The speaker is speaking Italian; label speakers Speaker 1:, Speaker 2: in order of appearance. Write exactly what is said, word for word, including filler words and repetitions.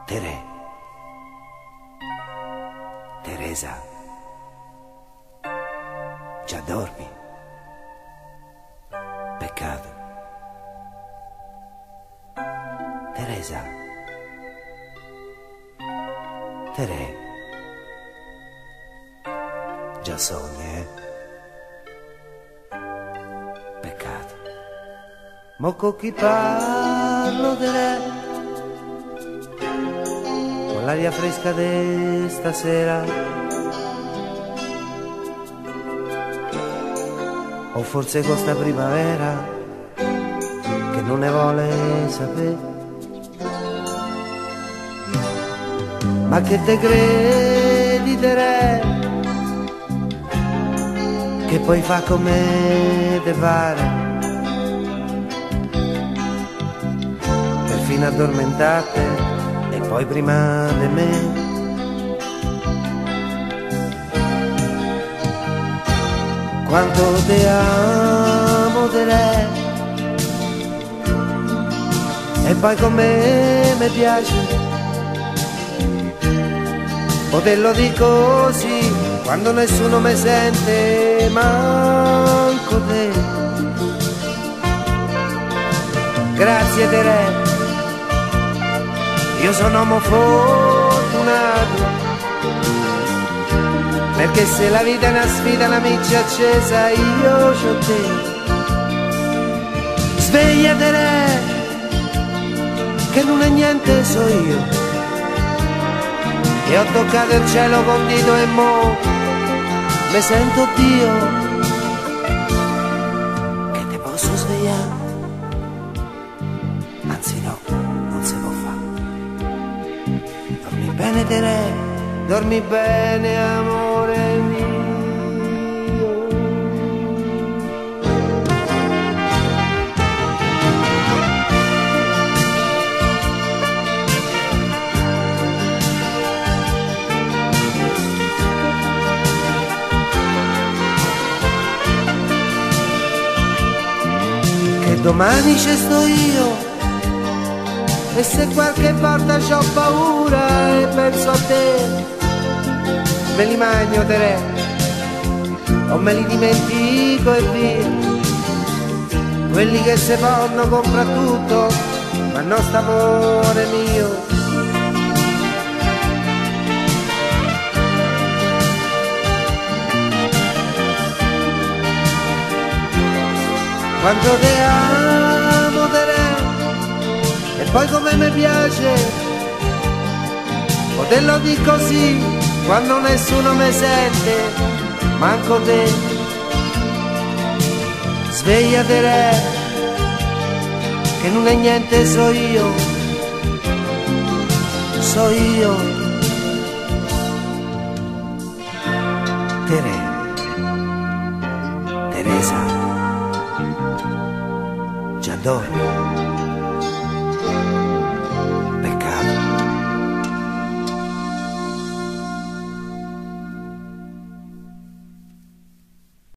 Speaker 1: Tere, Teresa, già dormi? Peccato. Teresa, Tere, già sogni, eh? Peccato. Mo con chi parlo, Tere? Con l'aria fresca di stasera, o forse con sta primavera che non ne vuole sapere. Ma che te credi, Tere, che poi fa come te pare, perfino addormentate e poi prima di me. Quanto te amo, Tere, e poi come mi piace poterlo dire così quando nessuno mi sente, manco te. Grazie, Tere, io sono uomo fortunato, perché se la vita è una sfida, una miccia accesa, io c'ho te. Sveglia, Tere, che non è niente, so io, e ho toccato il cielo con dito e mo mi sento Dio, che te posso svegliare, anzi no, non si può fare. Dormi bene, Tere, dormi bene, amore mio. Che domani ci sto io, e se qualche volta c'ho paura e penso a te, me li magno, Tere, o me li dimentico e via. Quelli che se fanno compra tutto, ma non sta amore mio. Quanto te amo, Tere, e poi come mi piace poterlo dire così quando nessuno mi sente, manco te. Sveglia, Tere, che non è niente, so io, so io. Tere, Teresa, già dormi?